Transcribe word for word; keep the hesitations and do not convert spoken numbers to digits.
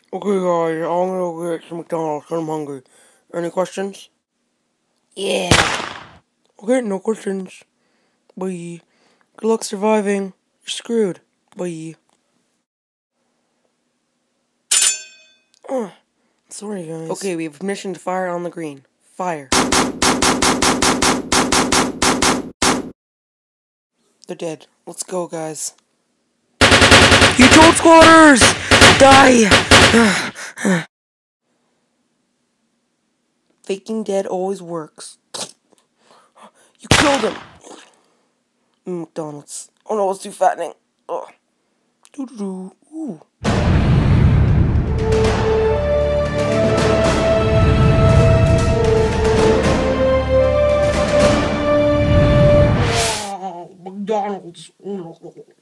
Okay, guys, I'm gonna go get some McDonald's 'cause I'm hungry. Any questions? Yeah. Okay, no questions. Bye. Good luck surviving. You're screwed. Bye. Oh, sorry, guys. Okay, we have permission to fire on the green. Fire. They're dead. Let's go, guys. You toad squatters! Die! Faking dead always works. You killed him! Mm, McDonald's. Oh no, it's too fattening. Ugh. Doo doo doo. Ooh. Oh, McDonald's.